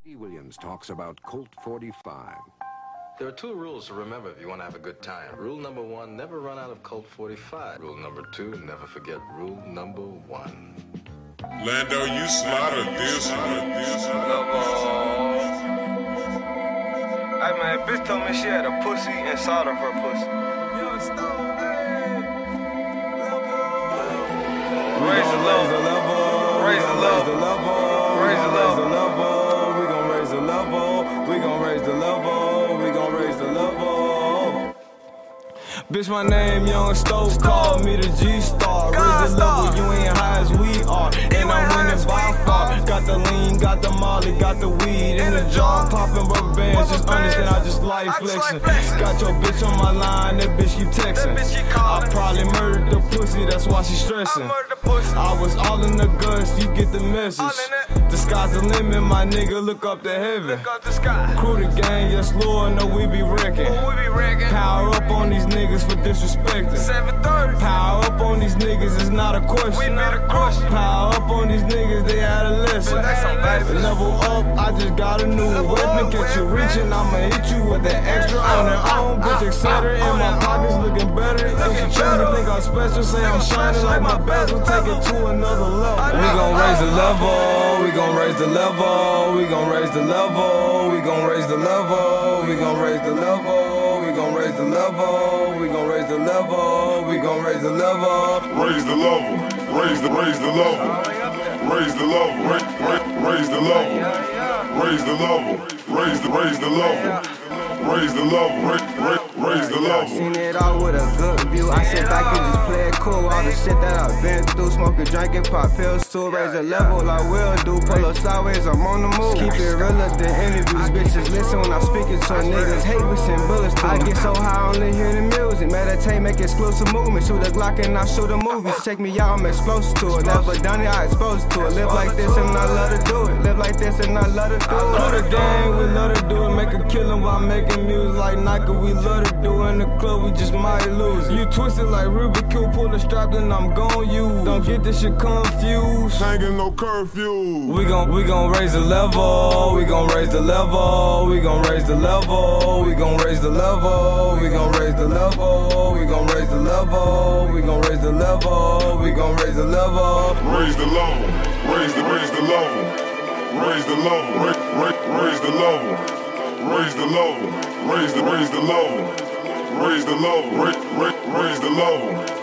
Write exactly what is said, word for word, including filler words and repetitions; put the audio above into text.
D. Williams talks about Colt forty-five. There are two rules to remember if you want to have a good time. Rule number one, never run out of Colt forty-five. Rule number two, never forget rule number one. Lando, you slaughtered this one. Hey man, bitch told me she had a pussy inside of her pussy. Raise the level, raise the level, raise the level. We gon' raise the level, we gon' raise the level, we gon' raise the level. Bitch, my name Young Stove, call me the G-Star. Raise the level, you ain't high as we are, and I'm winning by far. Got the lean, got the molly, got the weed in the jar, popping rubber bands. Just understand, I just like flexing. Got your bitch on my line, that bitch keep texting. I probably murdered the pussy, that's why she stressing. I was all in the guts, you get the message. The sky's the limit, my nigga, look up to heaven. Crew the gang, yes Lord, know we be wrecking. Power up on these niggas for disrespecting. Power up on these niggas is not a question. Power up on these niggas, they adolescent. Level up, I just got a new weapon. Catch you reaching, I'ma hit you with that extra on their own, bitch, et cetera. And my pockets looking better. If you try to think I'm special, say I'm shining like my bezel, take it to another level. We gon' raise the level, we gon' raise the level, we gon' raise the level, we gon' raise the level, we gon' raise the level, we gon' raise the level, we gon' raise the level, we gon' raise the level. Raise the level, raise the raise the level, raise the level, raise, raise, raise the level, raise the level, raise the raise the level, raise the level, raise, raise, raise the level. Seen it all with a good view. I sit back and just play it cool. All the shit that I've been through, smoking, drinking, pop pills too. Raise the level, I will do. Pull up sideways, I'm on the move. Keep it realer than interviews. Bitches listen when I'm speaking to niggas. Hate we send bullets to. I get so high, only hear the music. Meditate, make exclusive movements. Shoot a Glock and I shoot a movie. Check me out, I'm explosive to it. Never done it, I exposed to it. Live like this and I love to do it. Live like this and I love to do it. Crew the gang, we love to do it. Make a killing while making music like Nike. We love to do it. In the club, we just might lose it. You twisted like Rubik Cube, pull the strap, then I'm gon' use. Don't get this shit confused. Hanging no curfew. We gon' we gon' raise the level. We gon' raise the level. We gon' raise the level. We gon' raise the level. We gon' raise the level. We gon' raise the level. We gon' raise the level. We gon' raise the level. Raise the level, raise the raise the level, raise the level, raise, raise, raise the level, raise the level, raise the raise the level, raise the level, raise, raise, raise the level.